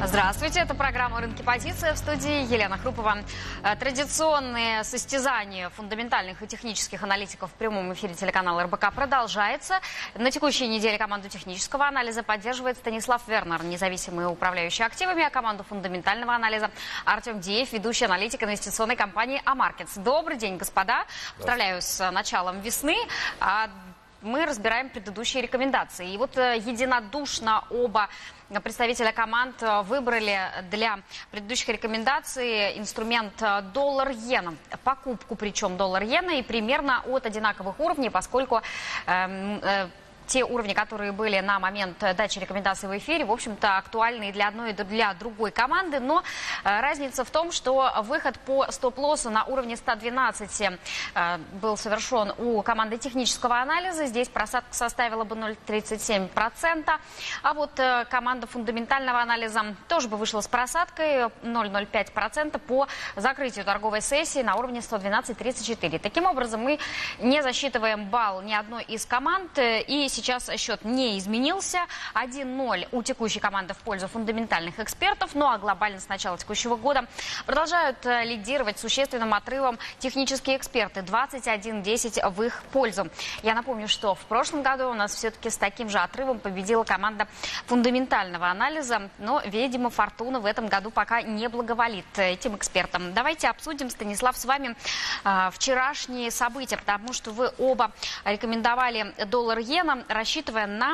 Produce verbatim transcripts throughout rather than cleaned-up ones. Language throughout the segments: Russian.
Здравствуйте, это программа «Рынки позиции», в студии Елена Хрупова. Традиционные состязания фундаментальных и технических аналитиков в прямом эфире телеканала эр бэ ка продолжается. На текущей неделе команду технического анализа поддерживает Станислав Вернер, независимый управляющий активами, а команду фундаментального анализа Артем Диев, ведущий аналитик инвестиционной компании Амаркетс. Добрый день, господа. Поздравляю с началом весны. Мы разбираем предыдущие рекомендации. И вот единодушно оба представителя команд выбрали для предыдущих рекомендаций инструмент доллар-иена. Покупку, причем доллар-иена, и примерно от одинаковых уровней, поскольку э, э, те уровни, которые были на момент дачи рекомендаций в эфире, в общем-то, актуальны и для одной, и для другой команды. Но э, разница в том, что выход по стоп-лоссу на уровне ста двенадцати э, был совершен у команды технического анализа. Здесь просадка составила бы ноль целых тридцать семь сотых процента. А вот э, команда фундаментального анализа тоже бы вышла с просадкой ноль целых ноль пять сотых процента по закрытию торговой сессии на уровне сто двенадцать тридцать четыре. Таким образом, мы не засчитываем балл ни одной из команд. И сейчас счет не изменился. один ноль у текущей команды в пользу фундаментальных экспертов. Ну а глобально с начала текущего года продолжают лидировать существенным отрывом технические эксперты. двадцать один десять в их пользу. Я напомню, что в прошлом году у нас все-таки с таким же отрывом победила команда фундаментального анализа. Но, видимо, фортуна в этом году пока не благоволит этим экспертам. Давайте обсудим, Станислав, с вами э, вчерашние события, потому что вы оба рекомендовали доллар-иена, рассчитывая на...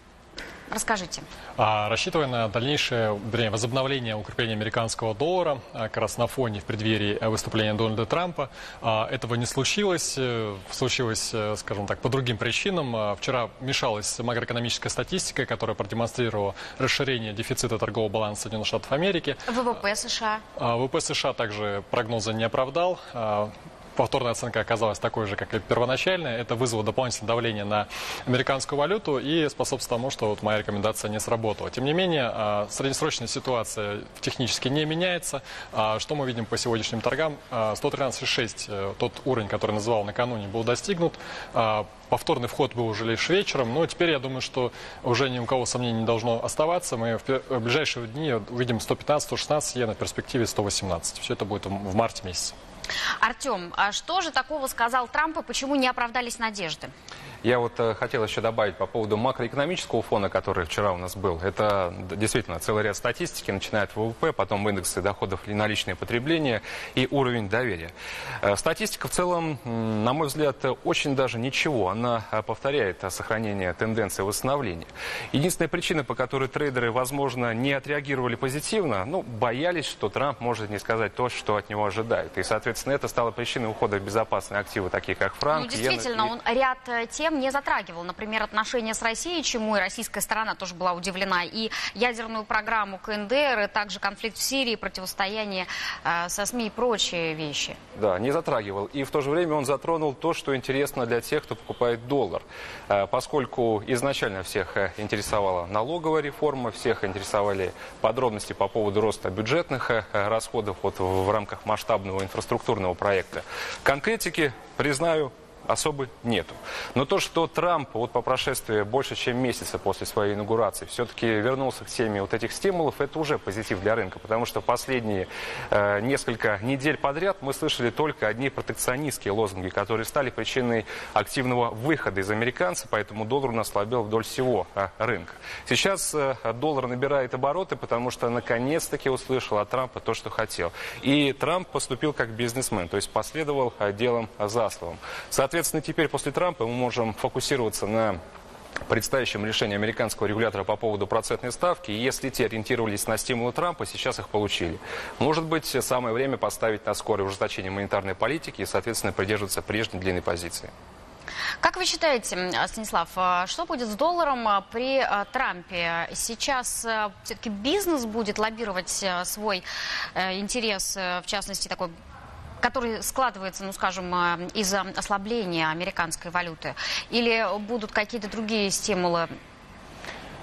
Расскажите. А, рассчитывая на дальнейшее, вернее, возобновление укрепления американского доллара, а, как раз на фоне в преддверии выступления Дональда Трампа. А, этого не случилось. Случилось, скажем так, по другим причинам. А, вчера мешалась макроэкономическая статистика, которая продемонстрировала расширение дефицита торгового баланса Соединенных Штатов Америки. вэ вэ пэ США. А, вэ вэ пэ США также прогнозы не оправдал. А, Повторная оценка оказалась такой же, как и первоначальная. Это вызвало дополнительное давление на американскую валюту и способствовало тому, что вот моя рекомендация не сработала. Тем не менее, среднесрочная ситуация технически не меняется. Что мы видим по сегодняшним торгам? сто тринадцать целых шесть десятых, тот уровень, который называл накануне, был достигнут. Повторный вход был уже лишь вечером, но теперь я думаю, что уже ни у кого сомнений не должно оставаться. Мы в ближайшие дни увидим сто пятнадцать — сто шестнадцать иен, в перспективе сто восемнадцать. Все это будет в марте месяце. Артем, а что же такого сказал Трамп и почему не оправдались надежды? Я вот э, хотел еще добавить по поводу макроэкономического фона, который вчера у нас был. Это действительно целый ряд статистики, начиная от вэ вэ пэ, потом индексы доходов на личное потребление и уровень доверия. Э, статистика в целом, на мой взгляд, очень даже ничего. Она повторяет сохранение тенденции восстановления. Единственная причина, по которой трейдеры, возможно, не отреагировали позитивно, ну, боялись, что Трамп может не сказать то, что от него ожидают. И, соответственно, это стало причиной ухода в безопасные активы, такие как франк, ну, действительно, иена, он ряд тем не затрагивал. Например, отношения с Россией, чему и российская сторона тоже была удивлена, и ядерную программу ка эн дэ эр, и также конфликт в Сирии, противостояние э, со СМИ и прочие вещи. Да, не затрагивал. И в то же время он затронул то, что интересно для тех, кто покупает доллар. Э, поскольку изначально всех интересовала налоговая реформа, всех интересовали подробности по поводу роста бюджетных э, расходов вот, в, в рамках масштабного инфраструктурного проекта. Конкретики, признаю, особо нету. Но то, что Трамп вот по прошествии больше чем месяца после своей инаугурации все-таки вернулся к теме вот этих стимулов, это уже позитив для рынка, потому что последние э, несколько недель подряд мы слышали только одни протекционистские лозунги, которые стали причиной активного выхода из американца, поэтому доллар у нас слабел вдоль всего э, рынка. Сейчас э, доллар набирает обороты, потому что наконец-таки услышал от Трампа то, что хотел. И Трамп поступил как бизнесмен, то есть последовал э, делом за словом. Соответственно, Соответственно, теперь после Трампа мы можем фокусироваться на предстоящем решении американского регулятора по поводу процентной ставки. И если те ориентировались на стимулы Трампа, сейчас их получили. Может быть, самое время поставить на скорое ужесточение монетарной политики и, соответственно, придерживаться прежней длинной позиции. Как вы считаете, Станислав, что будет с долларом при Трампе? Сейчас все-таки бизнес будет лоббировать свой интерес, в частности, такой, который складывается, ну скажем, из-за ослабления американской валюты? Или будут какие-то другие стимулы?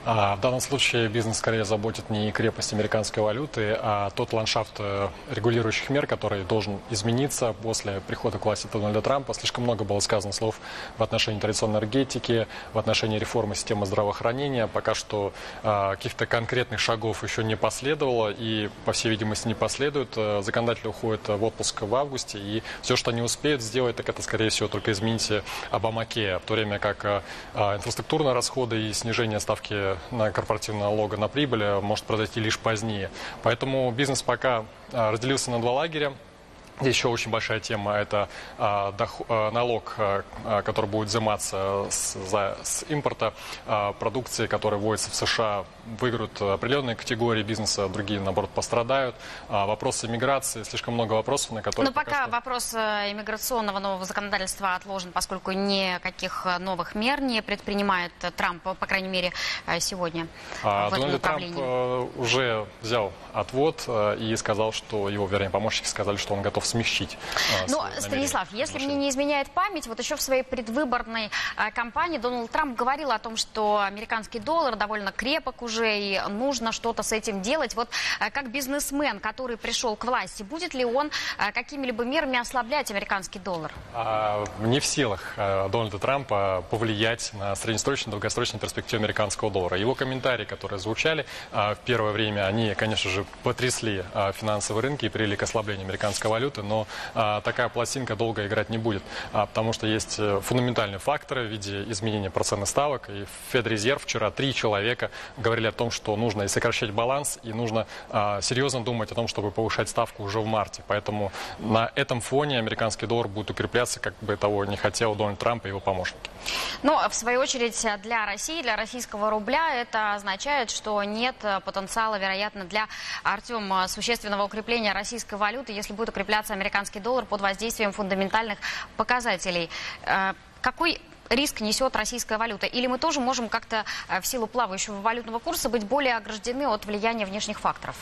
В данном случае бизнес скорее заботит не крепость американской валюты, а тот ландшафт регулирующих мер, который должен измениться после прихода к власти Дональда Трампа. Слишком много было сказано слов в отношении традиционной энергетики, в отношении реформы системы здравоохранения. Пока что каких-то конкретных шагов еще не последовало и, по всей видимости, не последует. Законодатели уходят в отпуск в августе, и все, что они успеют сделать, так это, скорее всего, только изменить Обамакея, в то время как инфраструктурные расходы и снижение ставки на корпоративного налога на прибыль может произойти лишь позднее. Поэтому бизнес пока разделился на два лагеря. Здесь еще очень большая тема – это а, доход, а, налог, а, который будет взиматься с, за, с импорта а, продукции, которая вводится в США. Выиграют определенные категории бизнеса, другие, наоборот, пострадают. А, вопросы миграции, слишком много вопросов, на которые… Но пока, пока что... вопрос иммиграционного нового законодательства отложен, поскольку никаких новых мер не предпринимает Трамп, по крайней мере, сегодня а, в этом Дональд направлении. Трамп а, уже взял отвод а, и сказал, что его, вернее, помощники сказали, что он готов смягчить. А, Но, Станислав, если мне не изменяет память, вот еще в своей предвыборной а, кампании Дональд Трамп говорил о том, что американский доллар довольно крепок уже и нужно что-то с этим делать. Вот а, как бизнесмен, который пришел к власти, будет ли он а, какими-либо мерами ослаблять американский доллар? А, не в силах а, Дональда Трампа повлиять на среднесрочную и долгосрочную перспективу американского доллара. Его комментарии, которые звучали а, в первое время, они, конечно же, потрясли а, финансовые рынки и привели к ослаблению американской валюты. Но а, такая пластинка долго играть не будет, а, потому что есть фундаментальные факторы в виде изменения процентных ставок. И Федрезерв вчера три человека говорили о том, что нужно и сокращать баланс, и нужно а, серьезно думать о том, чтобы повышать ставку уже в марте. Поэтому на этом фоне американский доллар будет укрепляться, как бы того не хотел Дональд Трамп и его помощники. Но, в свою очередь, для России, для российского рубля это означает, что нет потенциала, вероятно, для, Артем, существенного укрепления российской валюты, если будет укрепляться американский доллар под воздействием фундаментальных показателей. Какой риск несет российская валюта? Или мы тоже можем как-то в силу плавающего валютного курса быть более ограждены от влияния внешних факторов?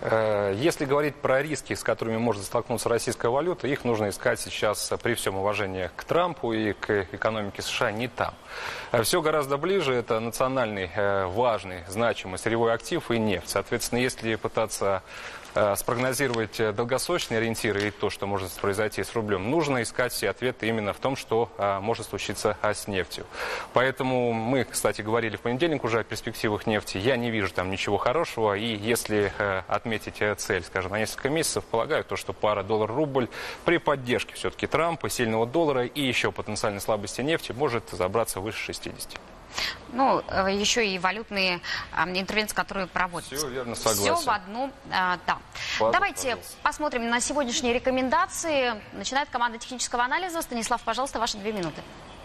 Если говорить про риски, с которыми может столкнуться российская валюта, их нужно искать сейчас при всем уважении к Трампу и к экономике США не там. Все гораздо ближе. Это национальный, важный, значимый сырьевой актив и нефть. Соответственно, если пытаться спрогнозировать долгосрочные ориентиры и то, что может произойти с рублем, нужно искать все ответы именно в том, что а, может случиться а, с нефтью. Поэтому мы, кстати, говорили в понедельник уже о перспективах нефти. Я не вижу там ничего хорошего. И если а, отметить а, цель, скажем, на несколько месяцев, полагаю, то, что пара доллар-рубль при поддержке все-таки Трампа, сильного доллара и еще потенциальной слабости нефти может забраться выше шестидесяти. Ну, еще и валютные а, интервенции, которые проводятся. Все верно, согласен. Все в одну, а, да. Ладно, Давайте пожалуйста. посмотрим на сегодняшние рекомендации. Начинает команда технического анализа. Станислав, пожалуйста, ваши две минуты.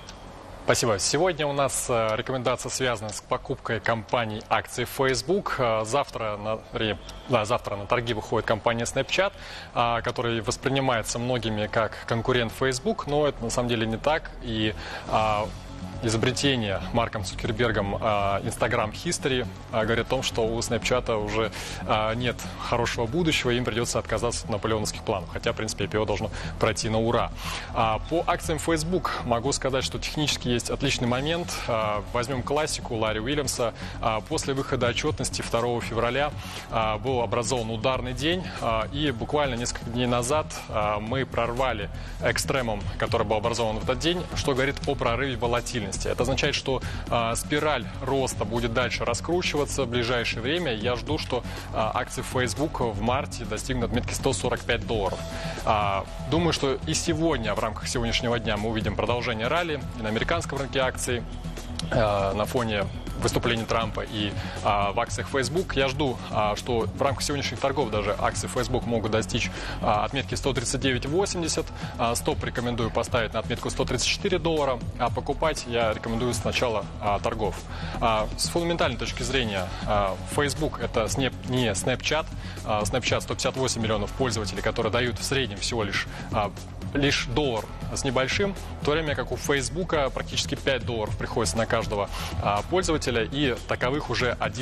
Спасибо. Сегодня у нас рекомендация связана с покупкой компаний акций Facebook. Завтра на, да, завтра на торги выходит компания Snapchat, которая воспринимается многими как конкурент Facebook, но это на самом деле не так. И изобретение Марком Цукербергом Instagram History говорит о том, что у Snapchat уже а, нет хорошего будущего, им придется отказаться от наполеоновских планов. Хотя, в принципе, ай пи о должно пройти на ура. А, по акциям Facebook могу сказать, что технически есть отличный момент. А, возьмем классику Ларри Уильямса. А, после выхода отчетности второго февраля а, был образован ударный день. А, и буквально несколько дней назад а, мы прорвали экстремум, который был образован в этот день, что говорит о прорыве волатильности. Это означает, что э, спираль роста будет дальше раскручиваться в ближайшее время. Я жду, что э, акции Facebook в марте достигнут отметки сто сорок пять долларов. Э, думаю, что и сегодня, в рамках сегодняшнего дня, мы увидим продолжение ралли и на американском рынке акций э, на фоне выступлений Трампа и а, в акциях Facebook. Я жду, а, что в рамках сегодняшних торгов даже акции Facebook могут достичь а, отметки сто тридцать девять восемьдесят. А, стоп рекомендую поставить на отметку сто тридцать четыре доллара, а покупать я рекомендую с начала а, торгов. А, с фундаментальной точки зрения, а, Facebook это Snap, не Snapchat. А, Snapchat сто пятьдесят восемь миллионов пользователей, которые дают в среднем всего лишь а, лишь доллар с небольшим, в то время как у Фейсбука практически пять долларов приходится на каждого а, пользователя, и таковых уже один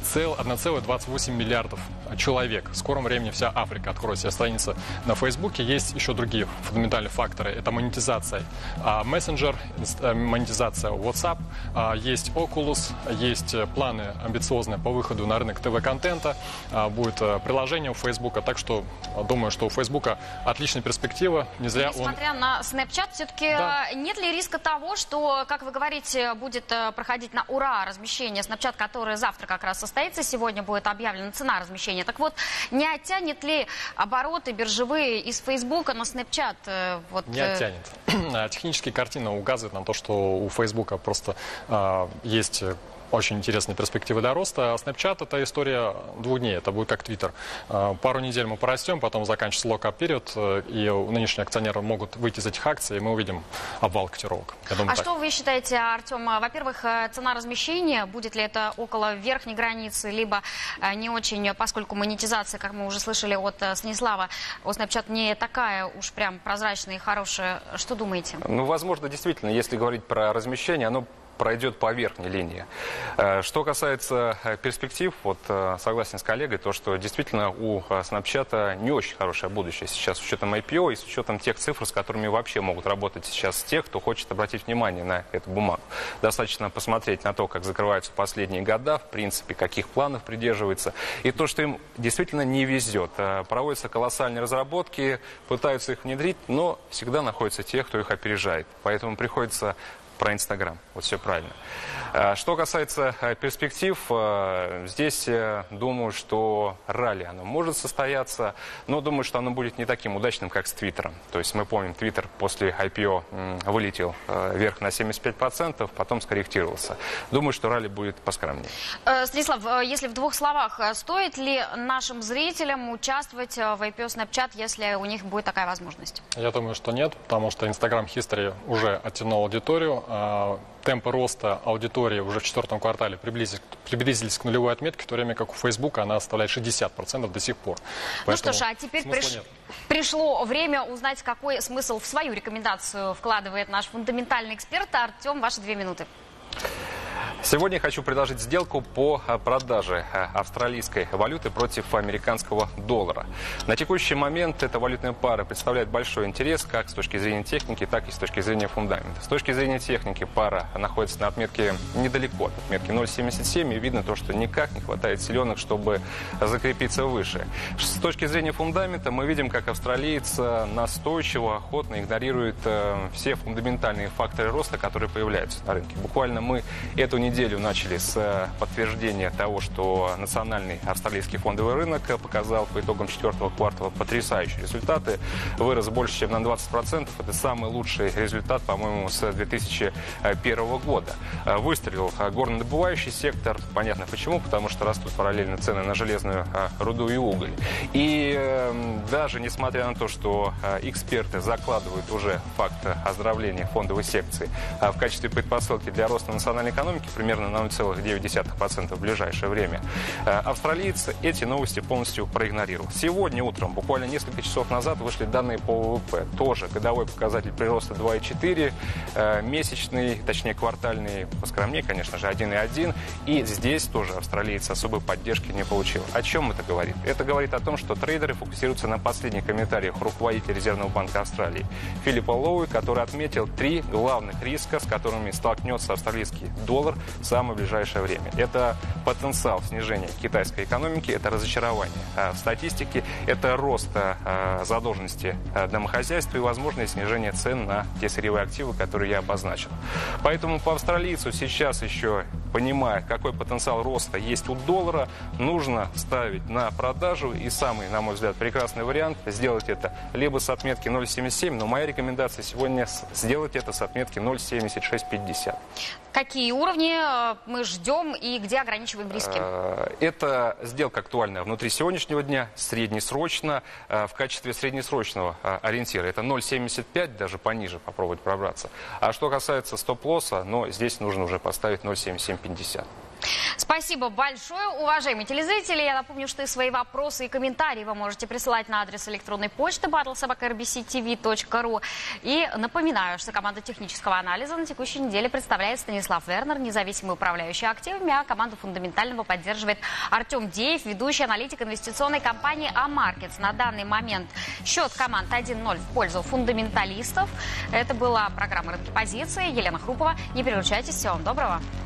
одна целая двадцать восемь миллиардов человек. В скором времени вся Африка откроет себе страницы на Фейсбуке. Есть еще другие фундаментальные факторы. Это монетизация мессенджер, монетизация WhatsApp, есть Oculus, есть планы амбициозные по выходу на рынок ТВ-контента, будет приложение у Фейсбука. Так что думаю, что у Фейсбука отличная перспектива. Не зря он... Несмотря на Snapchat, все-таки да. Нет ли риска того, что, как вы говорите, будет проходить на ура размещение Snapchat, которое завтра как раз состоится, сегодня будет объявлена цена размещения. Так вот, не оттянет ли обороты биржевые из Фейсбука на Snapchat? Вот... Не оттянет. Технические картины указывают на то, что у Фейсбука просто э, есть... очень интересные перспективы для роста. Snapchat — это история двух дней. Это будет как Twitter. Пару недель мы порастем, потом заканчивается локап период, и нынешние акционеры могут выйти из этих акций, и мы увидим обвал котировок. Думаю, а так. Что вы считаете, Артем? Во-первых, цена размещения, будет ли это около верхней границы, либо не очень, поскольку монетизация, как мы уже слышали от Станислава, у Snapchat не такая уж прям прозрачная и хорошая. Что думаете? Ну, возможно, действительно, если говорить про размещение, оно пройдет по верхней линии. Что касается перспектив, вот согласен с коллегой, то, что действительно у Snapchat не очень хорошее будущее сейчас с учетом ай пи о и с учетом тех цифр, с которыми вообще могут работать сейчас те, кто хочет обратить внимание на эту бумагу. Достаточно посмотреть на то, как закрываются последние года, в принципе, каких планов придерживается, и то, что им действительно не везет. Проводятся колоссальные разработки, пытаются их внедрить, но всегда находятся те, кто их опережает. Поэтому приходится про Инстаграм. Вот все правильно. Что касается перспектив, здесь думаю, что ралли оно может состояться, но думаю, что оно будет не таким удачным, как с Твиттером. То есть мы помним, Твиттер после ай пи о вылетел вверх на семьдесят пять процентов, потом скорректировался. Думаю, что ралли будет поскромнее. Станислав, если в двух словах, стоит ли нашим зрителям участвовать в ай пи о Snapchat, если у них будет такая возможность? Я думаю, что нет, потому что Instagram History уже оттянул аудиторию. Темпы роста аудитории уже в четвертом квартале приблизились, приблизились к нулевой отметке, в то время как у Facebook она составляет шестьдесят процентов до сих пор. Ну что ж, а теперь приш... пришло время узнать, какой смысл в свою рекомендацию вкладывает наш фундаментальный эксперт. Артем, ваши две минуты. Сегодня я хочу предложить сделку по продаже австралийской валюты против американского доллара. На текущий момент эта валютная пара представляет большой интерес как с точки зрения техники, так и с точки зрения фундамента. С точки зрения техники пара находится на отметке недалеко от отметки ноль целых семьдесят семь, и видно то, что никак не хватает силенок, чтобы закрепиться выше. С точки зрения фундамента мы видим, как австралиец настойчиво, охотно игнорирует все фундаментальные факторы роста, которые появляются на рынке. Буквально мы эту неделю неделю начали с подтверждения того, что национальный австралийский фондовый рынок показал по итогам четвертого квартала потрясающие результаты. Вырос больше, чем на двадцать процентов. Это самый лучший результат, по-моему, с две тысячи первого года. Выстрелил горнодобывающий сектор. Понятно почему, потому что растут параллельно цены на железную руду и уголь. И даже несмотря на то, что эксперты закладывают уже факт оздоровления фондовой секции в качестве предпосылки для роста национальной экономики, примерно на ноль целых девять десятых процента в ближайшее время, австралиец эти новости полностью проигнорировал. Сегодня утром, буквально несколько часов назад, вышли данные по вэ вэ пэ. Тоже годовой показатель прироста два и четыре, месячный, точнее квартальный, поскромнее, конечно же, один и один. И здесь тоже австралиец особой поддержки не получил. О чем это говорит? Это говорит о том, что трейдеры фокусируются на последних комментариях руководителя Резервного банка Австралии Филиппа Лоуи, который отметил три главных риска, с которыми столкнется австралийский доллар в самое ближайшее время. Это потенциал снижения китайской экономики, это разочарование в статистике, это рост задолженности домохозяйства и возможное снижение цен на те сырьевые активы, которые я обозначил. Поэтому по австралийцу сейчас еще, понимая, какой потенциал роста есть у доллара, нужно ставить на продажу. И самый, на мой взгляд, прекрасный вариант сделать это либо с отметки ноль целых семьдесят семь, но моя рекомендация сегодня сделать это с отметки ноль целых семьдесят шесть пятьдесят. Какие уровни мы ждем и где ограничиваем риски? Это сделка актуальная внутри сегодняшнего дня, среднесрочно. В качестве среднесрочного ориентира это ноль целых семьдесят пять, даже пониже попробовать пробраться. А что касается стоп-лосса, но здесь нужно уже поставить ноль целых семьдесят семь пятьдесят. Спасибо большое, уважаемые телезрители. Я напомню, что и свои вопросы и комментарии вы можете присылать на адрес электронной почты батл собака эр би си ти ви точка ру. И напоминаю, что команда технического анализа на текущей неделе представляет Станислав Вернер, независимый управляющий активами, а команду фундаментального поддерживает Артем Деев, ведущий аналитик инвестиционной компании А-Маркетс. На данный момент счет команд один ноль в пользу фундаменталистов. Это была программа «Рынки позиции». Елена Хрупова. Не переключайтесь. Всего вам доброго.